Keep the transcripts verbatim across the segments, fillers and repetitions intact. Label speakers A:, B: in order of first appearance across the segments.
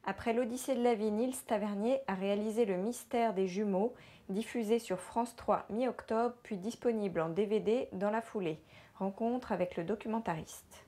A: Après l'Odyssée de la vie, Nils Tavernier a réalisé Le Mystère des jumeaux, diffusé sur France trois mi-octobre, puis disponible en D V D dans la foulée. Rencontre avec le documentariste.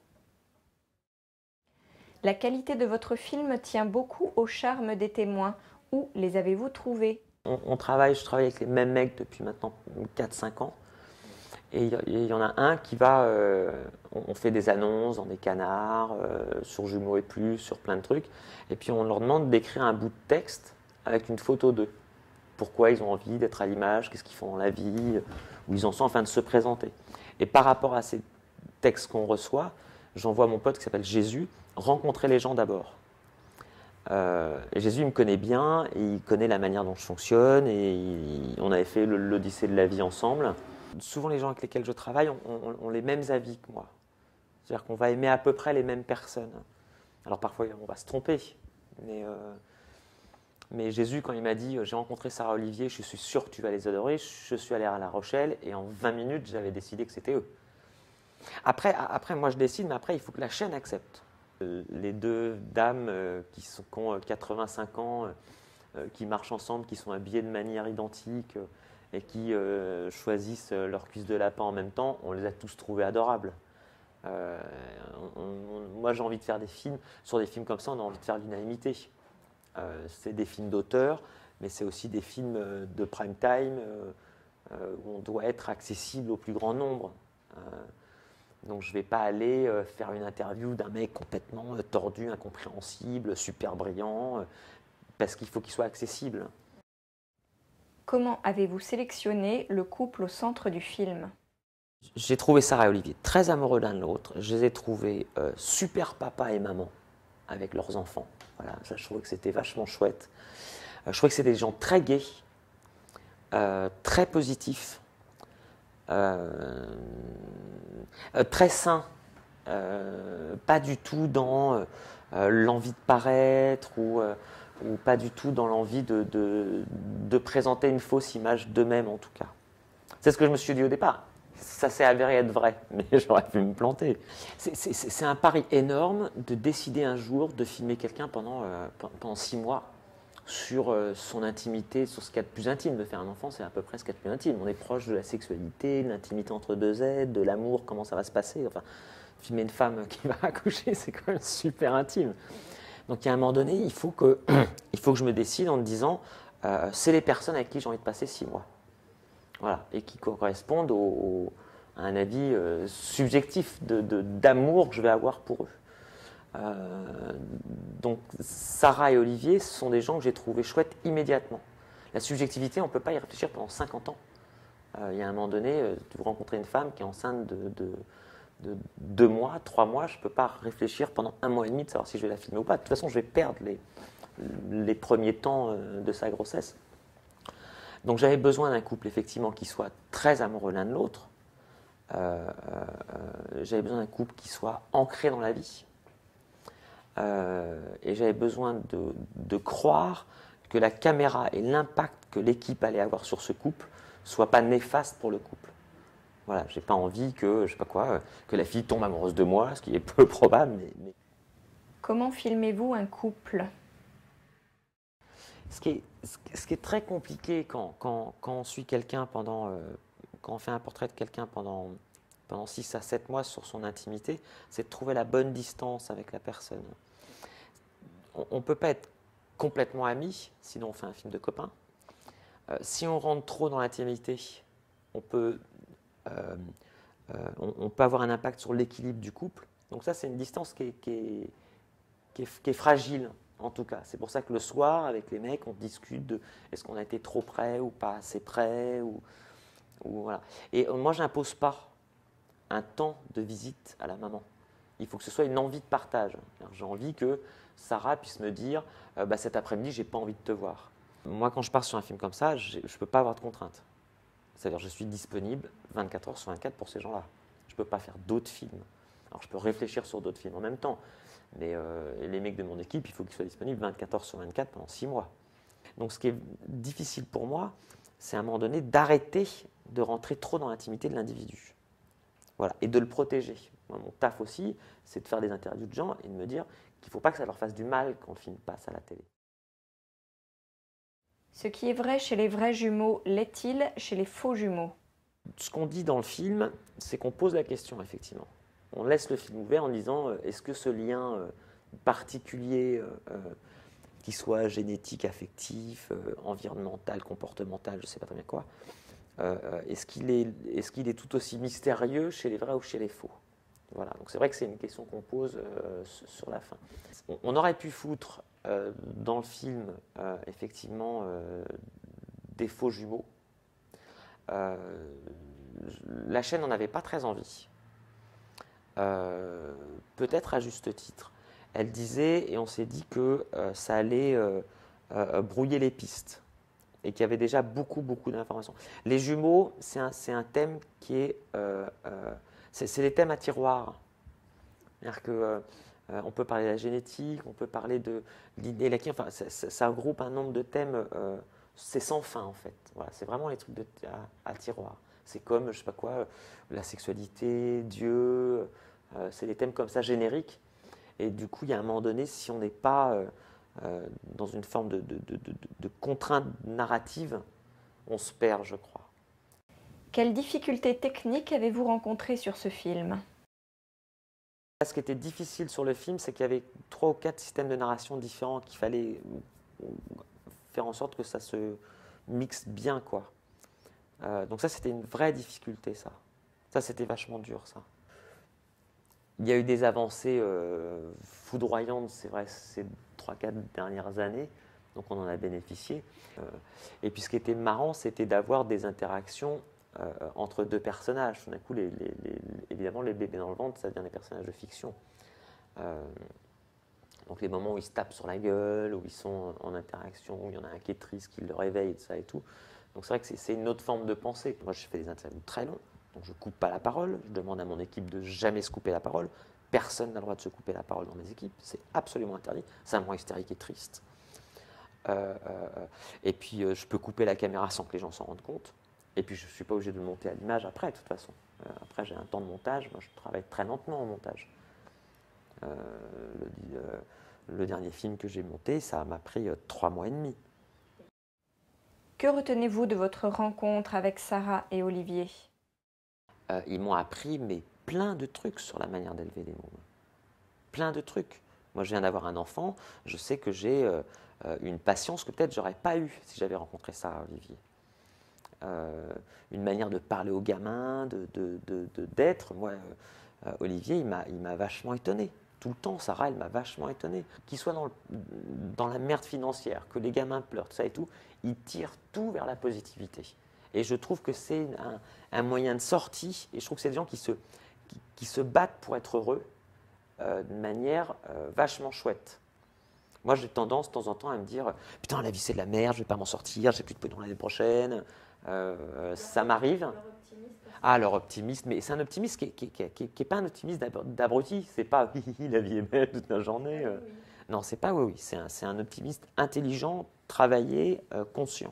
A: La qualité de votre film tient beaucoup au charme des témoins. Où les avez-vous trouvés?
B: on, on travaille, je travaille avec les mêmes mecs depuis maintenant quatre cinq ans. Et il y en a un qui va, euh, on fait des annonces dans des canards, euh, sur Jumeaux et Plus, sur plein de trucs. Et puis on leur demande d'écrire un bout de texte avec une photo d'eux. Pourquoi ils ont envie d'être à l'image, qu'est-ce qu'ils font dans la vie, où ils en sont, afin de se présenter. Et par rapport à ces textes qu'on reçoit, j'envoie mon pote qui s'appelle Jésus rencontrer les gens d'abord. Euh, Jésus il me connaît bien, et il connaît la manière dont je fonctionne, et il, on avait fait l'Odyssée de la vie ensemble. Souvent les gens avec lesquels je travaille ont, ont, ont les mêmes avis que moi. C'est-à-dire qu'on va aimer à peu près les mêmes personnes. Alors parfois on va se tromper, mais, euh, mais Jésus quand il m'a dit « j'ai rencontré Sarah Olivier, je suis sûr que tu vas les adorer », je suis allé à La Rochelle et en vingt minutes j'avais décidé que c'était eux. Après, après moi je décide, mais après il faut que la chaîne accepte. Les deux dames euh, qui, sont, qui ont quatre-vingt-cinq ans, euh, qui marchent ensemble, qui sont habillées de manière identique, euh, et qui euh, choisissent leur cuisse de lapin en même temps, on les a tous trouvés adorables. Euh, on, on, moi, j'ai envie de faire des films. Sur des films comme ça, on a envie de faire l'unanimité. Euh, c'est des films d'auteur, mais c'est aussi des films de prime time euh, euh, où on doit être accessible au plus grand nombre. Euh, donc, je ne vais pas aller euh, faire une interview d'un mec complètement euh, tordu, incompréhensible, super brillant, euh, parce qu'il faut qu'il soit accessible.
A: Comment avez-vous sélectionné le couple au centre du film?
B: J'ai trouvé Sarah et Olivier très amoureux l'un de l'autre. Je les ai trouvés euh, super papa et maman avec leurs enfants. Voilà, ça, je trouvais que c'était vachement chouette. Euh, je trouvais que c'était des gens très gais, euh, très positifs, euh, euh, très sains. Euh, pas du tout dans euh, l'envie de paraître ou, euh, ou pas du tout dans l'envie de, de, de présenter une fausse image d'eux-mêmes en tout cas. C'est ce que je me suis dit au départ. Ça s'est avéré être vrai, mais j'aurais pu me planter. C'est un pari énorme de décider un jour de filmer quelqu'un pendant, euh, pendant six mois sur euh, son intimité, sur ce qu'il y a de plus intime. De faire un enfant, c'est à peu près ce qu'il y a de plus intime. On est proche de la sexualité, de l'intimité entre deux êtres, de l'amour, comment ça va se passer. Enfin, filmer une femme qui va accoucher, c'est quand même super intime. Donc, il y a un moment donné, il faut que, il faut que je me décide en me disant, euh, c'est les personnes avec qui j'ai envie de passer six mois. Voilà, et qui correspondent au, au, à un avis euh, subjectif d'amour que je vais avoir pour eux. Euh, donc Sarah et Olivier, ce sont des gens que j'ai trouvés chouettes immédiatement. La subjectivité, on ne peut pas y réfléchir pendant cinquante ans. Euh, il y a un moment donné, euh, vous rencontrez une femme qui est enceinte de, de, de deux mois, trois mois, je ne peux pas réfléchir pendant un mois et demi de savoir si je vais la filmer ou pas. De toute façon, je vais perdre les, les premiers temps euh, de sa grossesse. Donc j'avais besoin d'un couple effectivement qui soit très amoureux l'un de l'autre. Euh, euh, j'avais besoin d'un couple qui soit ancré dans la vie. Euh, et j'avais besoin de, de croire que la caméra et l'impact que l'équipe allait avoir sur ce couple ne soient pas néfastes pour le couple. Voilà, j'ai pas envie que, je sais pas quoi, que la fille tombe amoureuse de moi, ce qui est peu probable. Mais, mais...
A: Comment filmez-vous un couple?
B: Ce qui est, ce qui est très compliqué quand, quand, quand on suit quelqu'un pendant, euh, quand on fait un portrait de quelqu'un pendant, pendant six à sept mois sur son intimité, c'est de trouver la bonne distance avec la personne. On ne peut pas être complètement amis, sinon on fait un film de copains. Euh, si on rentre trop dans l'intimité, on peut, euh, euh, on, on peut avoir un impact sur l'équilibre du couple. Donc ça, c'est une distance qui est, qui est, qui est, qui est fragile. En tout cas, c'est pour ça que le soir, avec les mecs, on discute de est-ce qu'on a été trop près ou pas assez près. Ou, ou voilà. Et moi, je n'impose pas un temps de visite à la maman. Il faut que ce soit une envie de partage. J'ai envie que Sarah puisse me dire euh, bah, cet après-midi, j'ai pas envie de te voir. Moi, quand je pars sur un film comme ça, je ne peux pas avoir de contraintes. C'est-à-dire je suis disponible vingt-quatre heures sur vingt-quatre pour ces gens-là. Je ne peux pas faire d'autres films. Alors, je peux réfléchir sur d'autres films en même temps. Mais euh, les mecs de mon équipe, il faut qu'ils soient disponibles vingt-quatre heures sur vingt-quatre pendant six mois. Donc ce qui est difficile pour moi, c'est à un moment donné d'arrêter de rentrer trop dans l'intimité de l'individu. Voilà, et de le protéger. Voilà. Moi, mon taf aussi, c'est de faire des interviews de gens et de me dire qu'il ne faut pas que ça leur fasse du mal quand le film passe à la télé.
A: Ce qui est vrai chez les vrais jumeaux, l'est-il chez les faux jumeaux?
B: Ce qu'on dit dans le film, c'est qu'on pose la question, effectivement. On laisse le film ouvert en disant, euh, est-ce que ce lien euh, particulier, euh, euh, qui soit génétique, affectif, euh, environnemental, comportemental, je ne sais pas très bien quoi, euh, est-ce qu'il est, est-ce qu'il est tout aussi mystérieux chez les vrais ou chez les faux? Voilà, donc c'est vrai que c'est une question qu'on pose euh, sur la fin. On, on aurait pu foutre euh, dans le film, euh, effectivement, euh, des faux jumeaux. Euh, la chaîne n'en avait pas très envie. Euh, peut-être à juste titre. Elle disait, et on s'est dit que euh, ça allait euh, euh, brouiller les pistes et qu'il y avait déjà beaucoup, beaucoup d'informations. Les jumeaux, c'est un, c'est un thème qui est... Euh, euh, c'est, c'est des thèmes à tiroir. C'est-à-dire que euh, on peut parler de la génétique, on peut parler de l'idée, la enfin, ça, ça, ça regroupe un nombre de thèmes, euh, c'est sans fin en fait. Voilà, c'est vraiment les trucs de, à, à tiroir. C'est comme, je sais pas quoi, la sexualité, Dieu, euh, c'est des thèmes comme ça génériques. Et du coup, il y a un moment donné, si on n'est pas euh, euh, dans une forme de, de, de, de, de contrainte narrative, on se perd, je crois.
A: Quelles difficultés techniques avez-vous rencontrées sur ce film?
B: Ce qui était difficile sur le film, c'est qu'il y avait trois ou quatre systèmes de narration différents qu'il fallait faire en sorte que ça se mixe bien, quoi. Euh, donc ça, c'était une vraie difficulté, ça. Ça, c'était vachement dur, ça. Il y a eu des avancées euh, foudroyantes, c'est vrai, ces trois quatre dernières années, donc on en a bénéficié. Euh, et puis ce qui était marrant, c'était d'avoir des interactions euh, entre deux personnages. Tout d'un coup, les, les, les, évidemment, les bébés dans le ventre, ça devient des personnages de fiction. Euh, donc les moments où ils se tapent sur la gueule, où ils sont en interaction, où il y en a un qui est triste, qui le réveille, et ça et tout. Donc c'est vrai que c'est, c'est une autre forme de pensée. Moi, je fais des interviews très longues. Donc je ne coupe pas la parole, je demande à mon équipe de jamais se couper la parole. Personne n'a le droit de se couper la parole dans mes équipes, c'est absolument interdit. Ça me rend hystérique et triste. Euh, euh, et puis euh, je peux couper la caméra sans que les gens s'en rendent compte. Et puis je ne suis pas obligé de monter à l'image après, de toute façon. Euh, après j'ai un temps de montage, moi je travaille très lentement en montage. Euh, le, euh, le dernier film que j'ai monté, ça m'a pris euh, trois mois et demi.
A: Que retenez-vous de votre rencontre avec Sarah et Olivier?
B: Euh, ils m'ont appris mais plein de trucs sur la manière d'élever des mômes. Plein de trucs. Moi, je viens d'avoir un enfant, je sais que j'ai euh, une patience que peut-être j'aurais pas eue si j'avais rencontré Sarah Olivier. Euh, une manière de parler aux gamins, de, de, de, de, d'être. Moi, euh, Olivier, il m'a, il m'a vachement étonné. Tout le temps, Sarah, elle m'a vachement étonné. Qu'il soit dans, le, dans la merde financière, que les gamins pleurent, tout ça et tout, il tire tout vers la positivité. Et je trouve que c'est un, un moyen de sortie, et je trouve que c'est des gens qui se, qui, qui se battent pour être heureux euh, de manière euh, vachement chouette. Moi, j'ai tendance, de temps en temps, à me dire « Putain, la vie, c'est de la merde, je ne vais pas m'en sortir, j'ai plus de pognon l'année prochaine. Euh, » Ça m'arrive. Ah, leur optimiste, mais c'est un optimiste qui n'est qui, qui, qui, qui est pas un optimiste d'abruti. C'est pas « la vie est belle toute la journée. » Non, c'est pas oui, oui. C'est un, c'est un optimiste intelligent, travaillé, euh, conscient.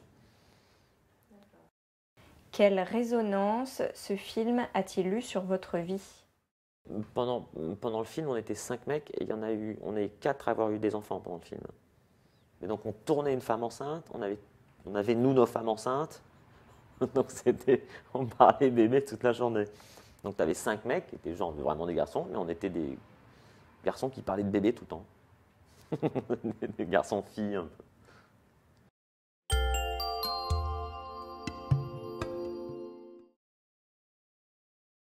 A: Quelle résonance ce film a-t-il eu sur votre vie?
B: Pendant, pendant le film, on était cinq mecs et il y en a eu, on est quatre à avoir eu des enfants pendant le film. Et donc on tournait une femme enceinte, on avait, on avait nous nos femmes enceintes, donc c'était, on parlait bébé toute la journée. Donc tu avais cinq mecs qui étaient genre vraiment des garçons, mais on était des garçons qui parlaient de bébé tout le temps. Des garçons-filles un peu.